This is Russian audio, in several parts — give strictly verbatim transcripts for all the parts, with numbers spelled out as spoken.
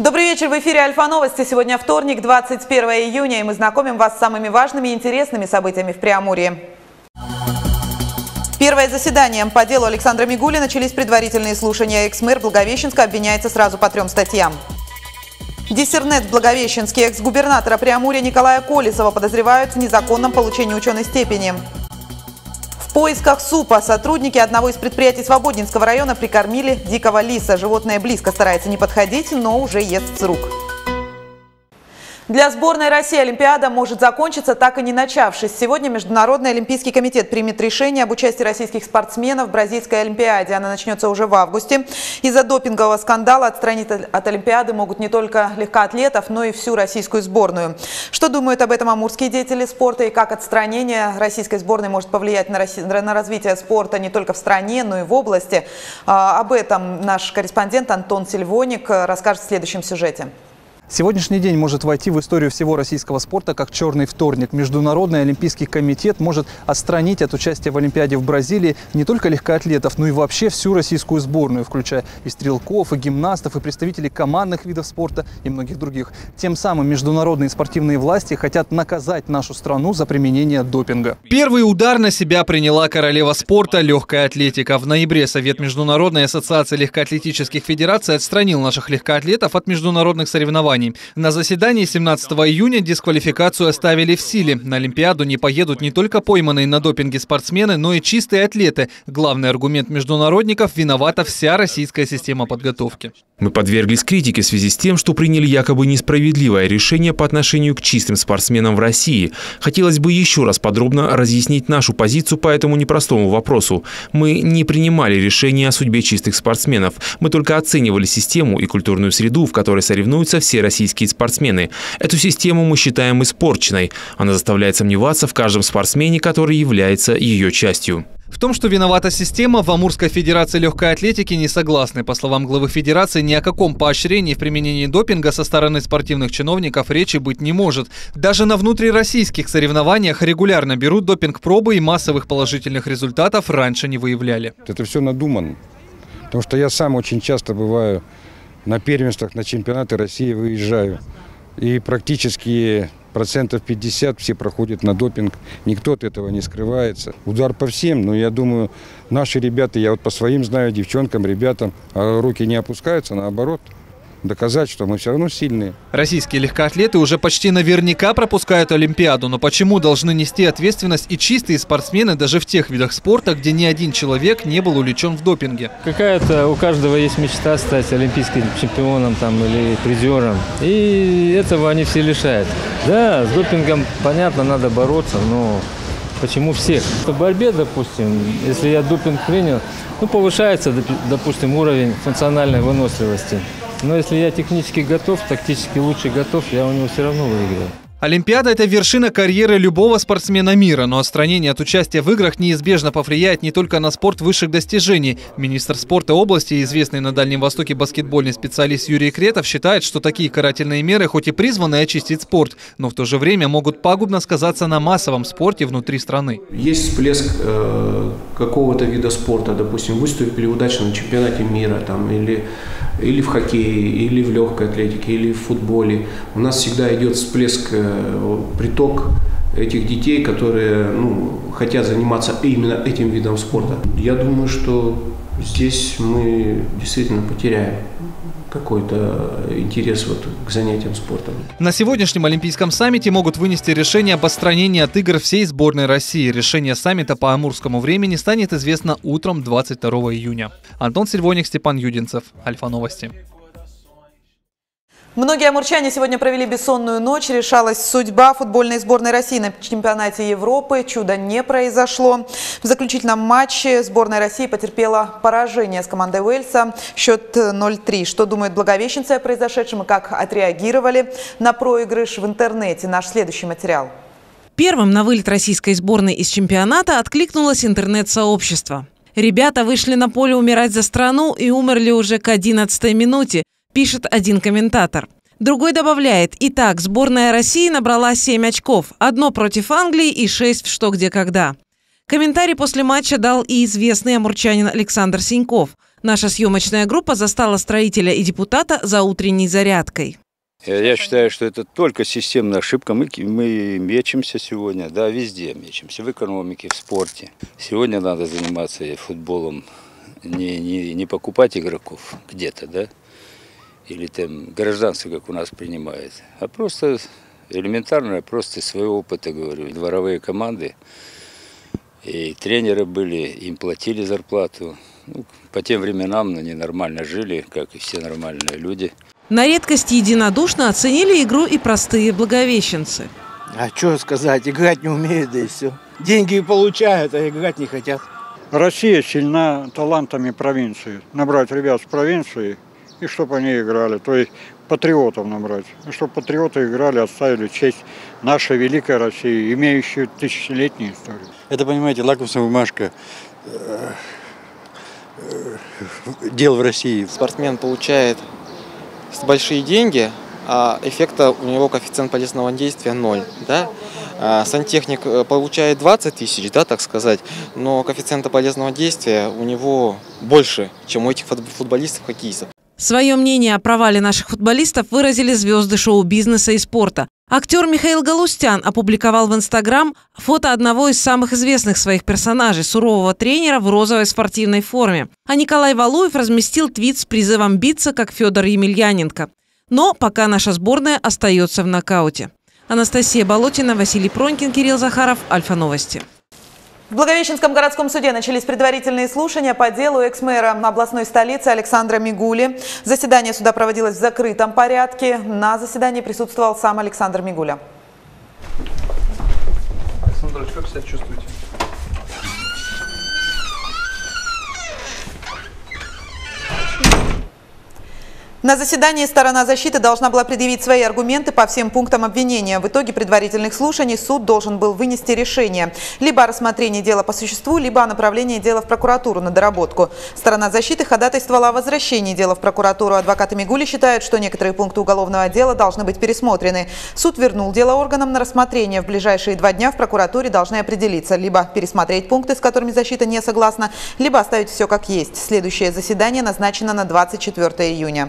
Добрый вечер, в эфире Альфа-Новости. Сегодня вторник, двадцать первое июня, и мы знакомим вас с самыми важными и интересными событиями в Преамурье. Первое заседание по делу Александра Мигули начались предварительные слушания. Экс-мэр Благовещенска обвиняется сразу по трем статьям. Диссернет в Благовещенске. Экс-губернатора Преамурья Николая Колесова подозревают в незаконном получении ученой степени. В поисках супа сотрудники одного из предприятий Свободнинского района прикормили дикого лиса. Животное близко старается не подходить, но уже ест с рук. Для сборной России Олимпиада может закончиться, так и не начавшись. Сегодня Международный олимпийский комитет примет решение об участии российских спортсменов в Бразильской Олимпиаде. Она начнется уже в августе. Из-за допингового скандала отстранить от Олимпиады могут не только легкоатлетов, но и всю российскую сборную. Что думают об этом амурские деятели спорта и как отстранение российской сборной может повлиять на, Росси... на развитие спорта не только в стране, но и в области? Об этом наш корреспондент Антон Сильвоник расскажет в следующем сюжете. Сегодняшний день может войти в историю всего российского спорта как черный вторник. Международный олимпийский комитет может отстранить от участия в Олимпиаде в Бразилии не только легкоатлетов, но и вообще всю российскую сборную, включая и стрелков, и гимнастов, и представителей командных видов спорта и многих других. Тем самым международные спортивные власти хотят наказать нашу страну за применение допинга. Первый удар на себя приняла королева спорта легкая атлетика. В ноябре Совет Международной ассоциации легкоатлетических федераций отстранил наших легкоатлетов от международных соревнований. На заседании семнадцатого июня дисквалификацию оставили в силе. На Олимпиаду не поедут не только пойманные на допинге спортсмены, но и чистые атлеты. Главный аргумент международников – виновата вся российская система подготовки. Мы подверглись критике в связи с тем, что приняли якобы несправедливое решение по отношению к чистым спортсменам в России. Хотелось бы еще раз подробно разъяснить нашу позицию по этому непростому вопросу. Мы не принимали решение о судьбе чистых спортсменов. Мы только оценивали систему и культурную среду, в которой соревнуются все российские спортсмены. Эту систему мы считаем испорченной. Она заставляет сомневаться в каждом спортсмене, который является ее частью. В том, что виновата система, в Амурской федерации легкой атлетики не согласны. По словам главы федерации, ни о каком поощрении в применении допинга со стороны спортивных чиновников речи быть не может. Даже на внутрироссийских соревнованиях регулярно берут допинг-пробы и массовых положительных результатов раньше не выявляли. Это все надумано, потому что я сам очень часто бываю на первенствах, на чемпионаты России выезжаю. И практически процентов пятьдесят все проходят на допинг. Никто от этого не скрывается. Удар по всем, но я думаю, наши ребята, я вот по своим знаю, девчонкам, ребятам, руки не опускаются, наоборот. Доказать, что мы все равно сильные. Российские легкоатлеты уже почти наверняка пропускают Олимпиаду. Но почему должны нести ответственность и чистые спортсмены даже в тех видах спорта, где ни один человек не был увлечен в допинге? Какая-то у каждого есть мечта стать олимпийским чемпионом там, или призером. И этого они все лишают. Да, с допингом, понятно, надо бороться, но почему всех? В борьбе, допустим, если я допинг принял, ну, повышается, допустим, уровень функциональной выносливости. Но если я технически готов, тактически лучше готов, я у него все равно выиграю. Олимпиада – это вершина карьеры любого спортсмена мира, но отстранение от участия в играх неизбежно повлияет не только на спорт высших достижений. Министр спорта области и известный на Дальнем Востоке баскетбольный специалист Юрий Кретов считает, что такие карательные меры хоть и призваны очистить спорт, но в то же время могут пагубно сказаться на массовом спорте внутри страны. Есть всплеск э, какого-то вида спорта, допустим, выступили удачно на чемпионате мира там, или, или в хоккее, или в легкой атлетике, или в футболе. У нас всегда идет всплеск э, приток этих детей, которые ну, хотят заниматься именно этим видом спорта. Я думаю, что здесь мы действительно потеряем какой-то интерес вот к занятиям спортом. На сегодняшнем Олимпийском саммите могут вынести решение об отстранении от игр всей сборной России. Решение саммита по амурскому времени станет известно утром двадцать второго июня. Антон Сильвоник, Степан Юдинцев, Альфа-Новости. Многие амурчане сегодня провели бессонную ночь. Решалась судьба футбольной сборной России на чемпионате Европы. Чудо не произошло. В заключительном матче сборная России потерпела поражение с командой Уэльса. Счет ноль три. Что думают благовещенцы о произошедшем и как отреагировали на проигрыш в интернете? Наш следующий материал. Первым на вылет российской сборной из чемпионата откликнулось интернет-сообщество. Ребята вышли на поле умирать за страну и умерли уже к одиннадцатой минуте, пишет один комментатор. Другой добавляет: итак, сборная России набрала семь очков. Одно против Англии и шесть в «Что, где, когда». Комментарий после матча дал и известный амурчанин Александр Синьков. Наша съемочная группа застала строителя и депутата за утренней зарядкой. Я считаю, что это только системная ошибка. Мы, мы мечемся сегодня, да, везде мечемся, в экономике, в спорте. Сегодня надо заниматься футболом, не, не, не покупать игроков где-то, да, или там гражданство, как у нас принимает, а просто элементарно, просто из своего опыта говорю. Дворовые команды и тренеры были, им платили зарплату. Ну, по тем временам они нормально жили, как и все нормальные люди. На редкость единодушно оценили игру и простые благовещенцы. А что сказать, играть не умеют, да и все. Деньги получают, а играть не хотят. Россия сильна талантами провинции. Набрать ребят с провинции, и чтобы они играли. То есть патриотов набрать. И чтобы патриоты играли, отставили честь нашей великой России, имеющей тысячелетнюю историю. Это, понимаете, лакмусная бумажка дел в России. Спортсмен получает большие деньги, а эффекта у него коэффициент полезного действия ноль. Да? А сантехник получает двадцать тысяч, да, так сказать, но коэффициента полезного действия у него больше, чем у этих футболистов-хоккеистов. Свое мнение о провале наших футболистов выразили звезды шоу-бизнеса и спорта. Актер Михаил Галустян опубликовал в Инстаграм фото одного из самых известных своих персонажей – сурового тренера в розовой спортивной форме. А Николай Валуев разместил твит с призывом биться, как Федор Емельяненко. Но пока наша сборная остается в нокауте. Анастасия Болотина, Василий Пронькин, Кирилл Захаров, Альфа-Новости. В Благовещенском городском суде начались предварительные слушания по делу экс-мэра областной столицы Александра Мигули. Заседание суда проводилось в закрытом порядке. На заседании присутствовал сам Александр Мигуля. Александр, как себя чувствуете? На заседании сторона защиты должна была предъявить свои аргументы по всем пунктам обвинения. В итоге предварительных слушаний суд должен был вынести решение либо о рассмотрении дела по существу, либо о направлении дела в прокуратуру на доработку. Сторона защиты ходатайствовала о возвращении дела в прокуратуру. Адвокаты Мигули считают, что некоторые пункты уголовного дела должны быть пересмотрены. Суд вернул дело органам на рассмотрение. В ближайшие два дня в прокуратуре должны определиться: либо пересмотреть пункты, с которыми защита не согласна, либо оставить все как есть. Следующее заседание назначено на двадцать четвёртое июня.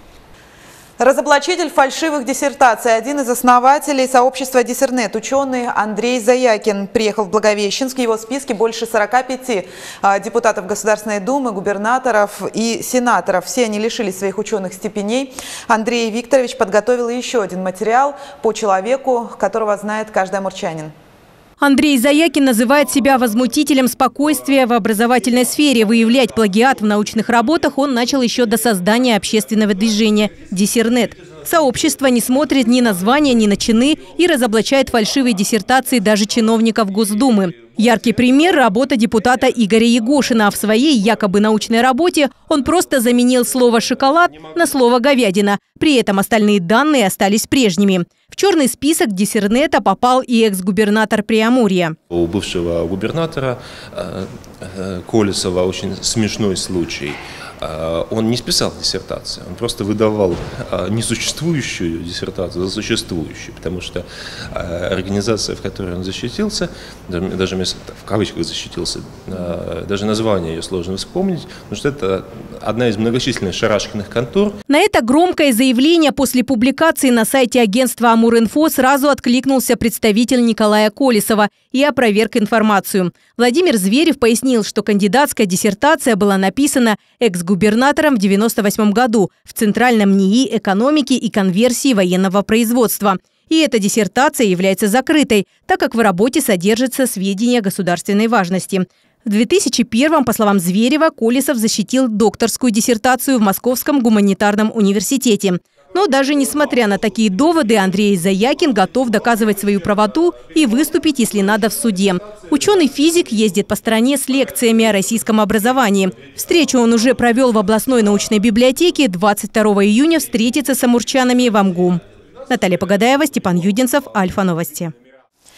Разоблачитель фальшивых диссертаций, один из основателей сообщества Диссернет, ученый Андрей Заякин, приехал в Благовещенск. В его списке больше сорока пяти депутатов Государственной Думы, губернаторов и сенаторов. Все они лишились своих ученых степеней. Андрей Викторович подготовил еще один материал по человеку, которого знает каждый амурчанин. Андрей Заякин называет себя возмутителем спокойствия в образовательной сфере. Выявлять плагиат в научных работах он начал еще до создания общественного движения «Диссернет». Сообщество не смотрит ни на звания, ни на чины и разоблачает фальшивые диссертации даже чиновников Госдумы. Яркий пример – работа депутата Игоря Егошина. В своей якобы научной работе он просто заменил слово «шоколад» на слово «говядина». При этом остальные данные остались прежними. В черный список Диссернета попал и экс-губернатор Преамурья. У бывшего губернатора э, э, Колесова очень смешной случай. Он не списал диссертацию, он просто выдавал несуществующую диссертацию за существующую, потому что организация, в которой он защитился, даже в кавычках защитился, даже название ее сложно вспомнить, потому что это одна из многочисленных шарашкиных контор. На это громкое заявление после публикации на сайте агентства «Амуринфо» сразу откликнулся представитель Николая Колесова и опроверг информацию. Владимир Зверев пояснил, что кандидатская диссертация была написана экс-губернатором в девяносто восьмом году в Центральном НИИ экономики и конверсии военного производства. И эта диссертация является закрытой, так как в работе содержатся сведения государственной важности. В две тысячи первом, по словам Зверева, Колесов защитил докторскую диссертацию в Московском гуманитарном университете. Но даже несмотря на такие доводы, Андрей Заякин готов доказывать свою правоту и выступить, если надо, в суде. Ученый-физик ездит по стране с лекциями о российском образовании. Встречу он уже провел в областной научной библиотеке. двадцать второго июня встретится с амурчанами в МГУМ. Наталья Погодаева, Степан Юдинцев, Альфа-Новости.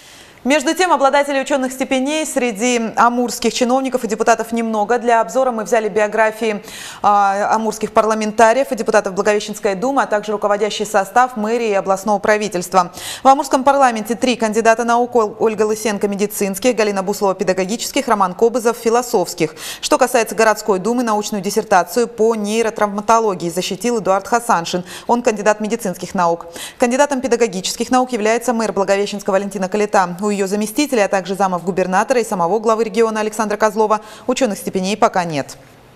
Между тем, обладателей ученых степеней среди амурских чиновников и депутатов немного. Для обзора мы взяли биографии э, амурских парламентариев и депутатов Благовещенской думы, а также руководящий состав мэрии и областного правительства. В амурском парламенте три кандидата наук: Ольга Лысенко – медицинских, Галина Буслова – педагогических, Роман Кобызов – философских. Что касается городской думы, научную диссертацию по нейротравматологии защитил Эдуард Хасаншин. Он кандидат медицинских наук. Кандидатом педагогических наук является мэр Благовещенска Валентина Калита. У ее заместителя, а также замов губернатора и самого главы региона Александра Козлова ученых степеней пока нет.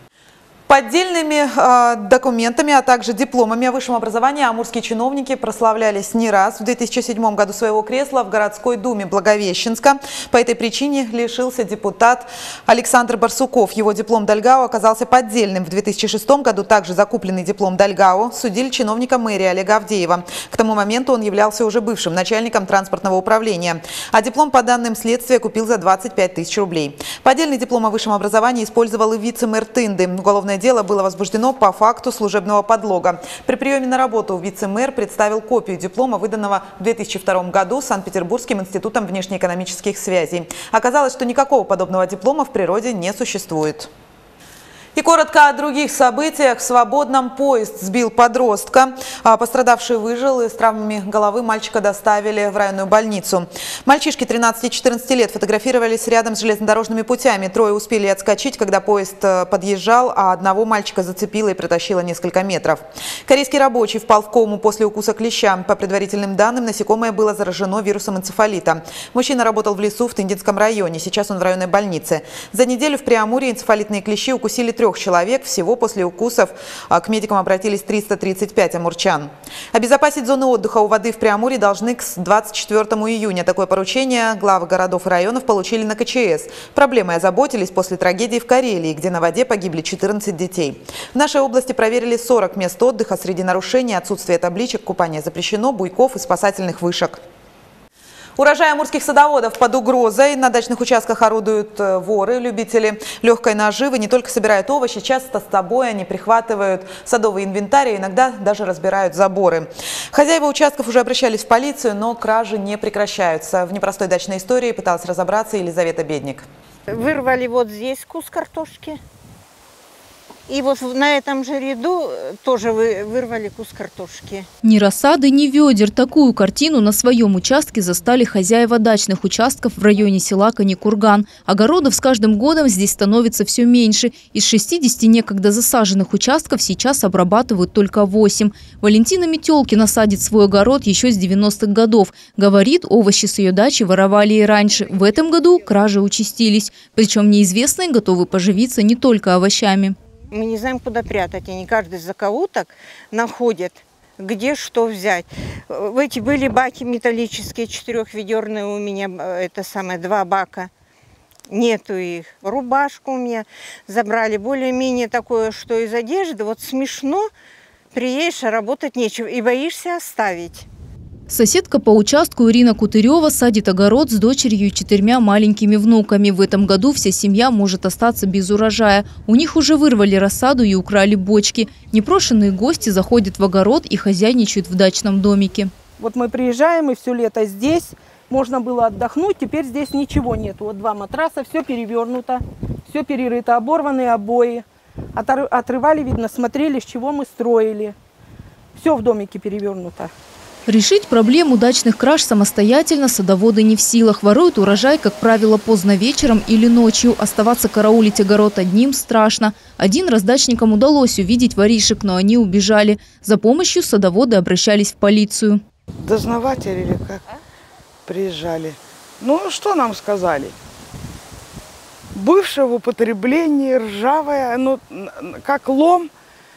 Поддельными э, документами, а также дипломами о высшем образовании амурские чиновники прославлялись не раз. В две тысячи седьмом году своего кресла в городской думе Благовещенска. По этой причине лишился депутат Александр Барсуков. Его диплом Дальгао оказался поддельным. В две тысячи шестом году также закупленный диплом Дальгао судили чиновника мэрии Олега Авдеева. К тому моменту он являлся уже бывшим начальником транспортного управления. А диплом, по данным следствия, купил за двадцать пять тысяч рублей. Поддельный диплом о высшем образовании использовал и вице-мэр Тынды. Уголовное дело было возбуждено по факту служебного подлога. При приеме на работу вице-мэр представил копию диплома, выданного в две тысячи втором году Санкт-Петербургским институтом внешнеэкономических связей. Оказалось, что никакого подобного диплома в природе не существует. И коротко о других событиях. В Свободном поезд сбил подростка. Пострадавший выжил, и с травмами головы мальчика доставили в районную больницу. Мальчишки тринадцати и четырнадцати лет фотографировались рядом с железнодорожными путями. Трое успели отскочить, когда поезд подъезжал, а одного мальчика зацепило и протащило несколько метров. Корейский рабочий впал в кому после укуса клеща. По предварительным данным, насекомое было заражено вирусом энцефалита. Мужчина работал в лесу в Тындинском районе. Сейчас он в районной больнице. За неделю в Преамурье энцефалитные клещи укусили трех человек. Всего после укусов к медикам обратились триста тридцать пять амурчан. Обезопасить зоны отдыха у воды в Преамурье должны к двадцать четвёртому июня. Такое поручение главы городов и районов получили на ка че эс. Проблемой озаботились после трагедии в Карелии, где на воде погибли четырнадцать детей. В нашей области проверили сорок мест отдыха. Среди нарушений: отсутствие табличек «Купание запрещено», буйков и спасательных вышек. Урожай амурских садоводов под угрозой. На дачных участках орудуют воры. Любители легкой наживы не только собирают овощи, часто с собой они прихватывают садовый инвентарь и иногда даже разбирают заборы. Хозяева участков уже обращались в полицию, но кражи не прекращаются. В непростой дачной истории пыталась разобраться Елизавета Бедник. Вырвали вот здесь кус картошки. И вот на этом же ряду тоже вырвали кус картошки. Ни рассады, ни ведер. Такую картину на своем участке застали хозяева дачных участков в районе села Каникурган. Огородов с каждым годом здесь становится все меньше. Из шестидесяти некогда засаженных участков сейчас обрабатывают только восемь. Валентина Метелкина садит свой огород еще с девяностых годов. Говорит, овощи с ее дачи воровали и раньше. В этом году кражи участились. Причем неизвестные готовы поживиться не только овощами. Мы не знаем, куда прятать. Они каждый закоуток находят, где что взять. Эти были баки металлические, четырехведерные у меня, это самое, два бака. Нету их. Рубашку у меня забрали. Более-менее такое, что из одежды. Вот смешно, приедешь, а работать нечего. И боишься оставить. Соседка по участку Ирина Кутырева садит огород с дочерью и четырьмя маленькими внуками. В этом году вся семья может остаться без урожая. У них уже вырвали рассаду и украли бочки. Непрошенные гости заходят в огород и хозяйничают в дачном домике. Вот мы приезжаем, и все лето здесь. Можно было отдохнуть, теперь здесь ничего нет. Вот два матраса, все перевернуто, все перерыто, оборванные обои. Отрывали, видно, смотрели, с чего мы строили. Все в домике перевернуто. Решить проблему дачных краж самостоятельно садоводы не в силах. Воруют урожай, как правило, поздно вечером или ночью. Оставаться караулить огород одним страшно. Один раз дачникам удалось увидеть воришек, но они убежали. За помощью садоводы обращались в полицию. Дознаватели или как приезжали. Ну, что нам сказали? Бывшее в употреблении, ржавое, ну, как лом.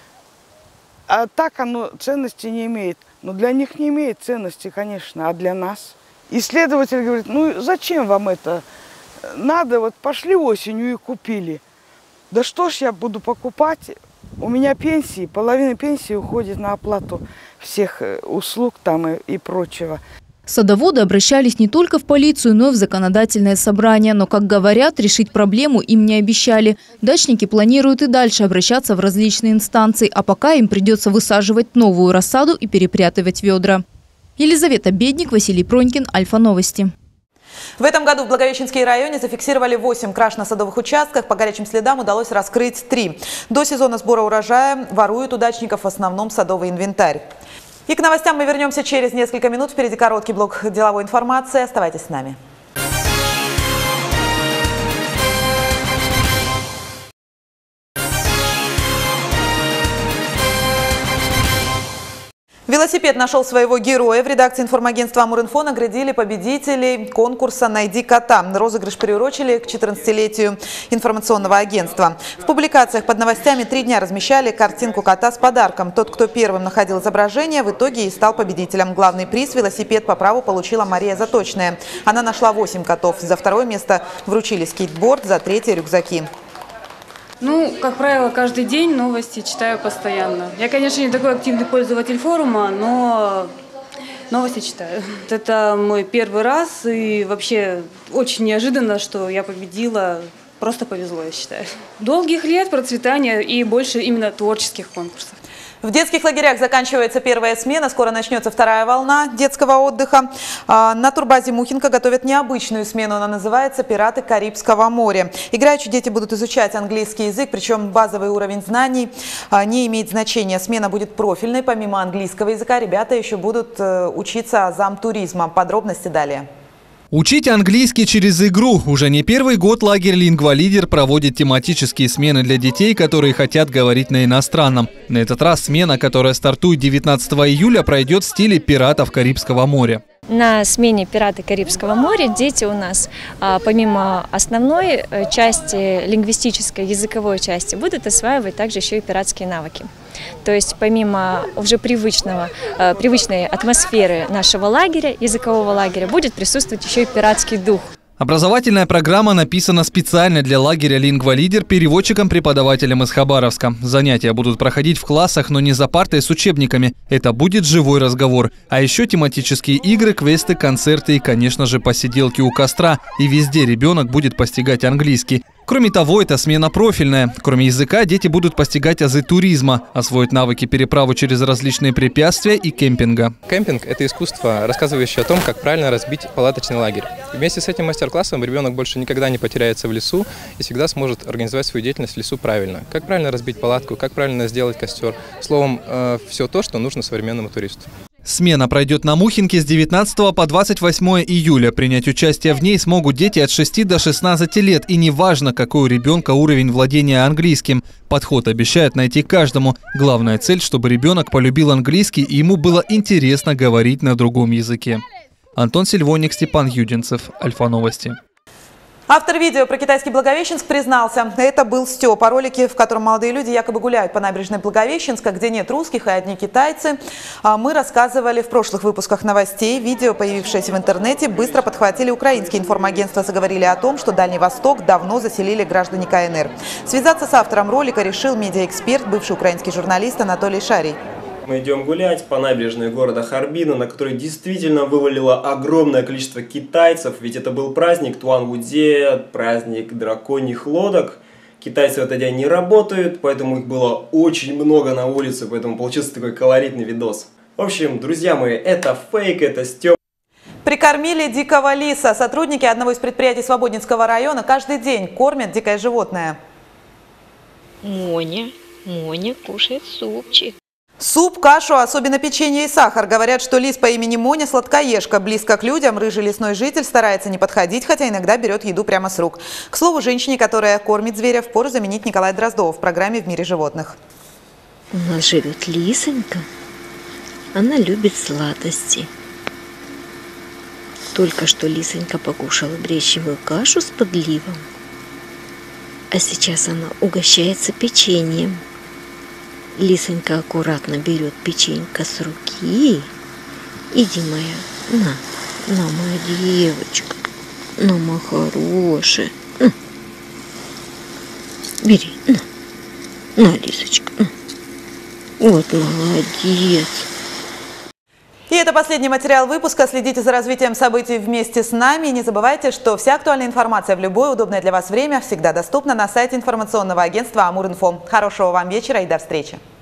А так оно ценности не имеет. Но для них не имеет ценности, конечно, а для нас. Исследователь говорит, ну зачем вам это? Надо, вот пошли осенью и купили. Да что ж я буду покупать? У меня пенсии, половина пенсии уходит на оплату всех услуг там и, и прочего. Садоводы обращались не только в полицию, но и в законодательное собрание. Но, как говорят, решить проблему им не обещали. Дачники планируют и дальше обращаться в различные инстанции, а пока им придется высаживать новую рассаду и перепрятывать ведра. Елизавета Бедник, Василий Пронькин, Альфа Новости. В этом году в Благовещенском районе зафиксировали восемь краж на садовых участках. По горячим следам удалось раскрыть три. До сезона сбора урожая воруют у дачников в основном садовый инвентарь. И к новостям мы вернемся через несколько минут. Впереди короткий блок деловой информации. Оставайтесь с нами. Велосипед нашел своего героя. В редакции информагентства «Амуринфо» наградили победителей конкурса «Найди кота». Розыгрыш приурочили к четырнадцатилетию информационного агентства. В публикациях под новостями три дня размещали картинку кота с подарком. Тот, кто первым находил изображение, в итоге и стал победителем. Главный приз – велосипед по праву получила Мария Заточная. Она нашла восемь котов. За второе место вручили скейтборд, за третье – рюкзаки. Ну, как правило, каждый день новости читаю постоянно. Я, конечно, не такой активный пользователь форума, но новости читаю. Это мой первый раз, и вообще очень неожиданно, что я победила. Просто повезло, я считаю. Долгих лет процветания и больше именно творческих конкурсов. В детских лагерях заканчивается первая смена, скоро начнется вторая волна детского отдыха. На турбазе Мухинка готовят необычную смену, она называется «Пираты Карибского моря». Играючи дети будут изучать английский язык, причем базовый уровень знаний не имеет значения. Смена будет профильной, помимо английского языка ребята еще будут учиться азам туризма. Подробности далее. Учить английский через игру. Уже не первый год лагерь «Лингва-лидер» проводит тематические смены для детей, которые хотят говорить на иностранном. На этот раз смена, которая стартует девятнадцатого июля, пройдет в стиле «Пиратов Карибского моря». На смене «Пираты Карибского моря» дети у нас, помимо основной части, лингвистической, языковой части, будут осваивать также еще и пиратские навыки. То есть помимо уже привычного, привычной атмосферы нашего лагеря, языкового лагеря, будет присутствовать еще и пиратский дух. Образовательная программа написана специально для лагеря «Лингва-лидер» переводчиком-преподавателем из Хабаровска. Занятия будут проходить в классах, но не за партой с учебниками. Это будет живой разговор. А еще тематические игры, квесты, концерты и, конечно же, посиделки у костра. И везде ребенок будет постигать английский. Кроме того, это смена профильная. Кроме языка, дети будут постигать азы туризма, освоить навыки переправы через различные препятствия и кемпинга. Кемпинг – это искусство, рассказывающее о том, как правильно разбить палаточный лагерь. Вместе с этим мастер-классом ребенок больше никогда не потеряется в лесу и всегда сможет организовать свою деятельность в лесу правильно. Как правильно разбить палатку, как правильно сделать костер. Словом, все то, что нужно современному туристу. Смена пройдет на Мухинке с девятнадцатого по двадцать восьмое июля. Принять участие в ней смогут дети от шести до шестнадцати лет. И неважно, какой у ребенка уровень владения английским. Подход обещают найти каждому. Главная цель, чтобы ребенок полюбил английский и ему было интересно говорить на другом языке. Антон Сильвонник, Степан Юдинцев. Альфа Новости. Автор видео про китайский Благовещенск признался, это был Степ. О ролике, в котором молодые люди якобы гуляют по набережной Благовещенска, где нет русских и одни китайцы, мы рассказывали в прошлых выпусках новостей. Видео, появившееся в интернете, быстро подхватили украинские информагентства, заговорили о том, что Дальний Восток давно заселили граждане ка эн эр. Связаться с автором ролика решил медиаэксперт, бывший украинский журналист Анатолий Шарий. Мы идем гулять по набережной города Харбина, на которой действительно вывалило огромное количество китайцев, ведь это был праздник Туан-Гудзе, праздник драконьих лодок. Китайцы в этот день не работают, поэтому их было очень много на улице, поэтому получился такой колоритный видос. В общем, друзья мои, это фейк, это Степ. Прикормили дикого лиса. Сотрудники одного из предприятий Свободнинского района каждый день кормят дикое животное. Моня, Моня кушает супчик. Суп, кашу, особенно печенье и сахар. Говорят, что лис по имени Моня сладкоежка. Близко к людям рыжий лесной житель старается не подходить, хотя иногда берет еду прямо с рук. К слову, женщине, которая кормит зверя, впору заменить Николая Дроздова в программе «В мире животных». У нас живет лисонька. Она любит сладости. Только что лисонька покушала бречевую кашу с подливом. А сейчас она угощается печеньем. Лисонька аккуратно берет печенька с руки. Иди, моя, на, на, моя девочка, на, моя хорошая. На. Бери, на, на, Лисочка, на. Вот молодец. И это последний материал выпуска. Следите за развитием событий вместе с нами. И не забывайте, что вся актуальная информация в любое удобное для вас время всегда доступна на сайте информационного агентства Амуринфо. Хорошего вам вечера и до встречи.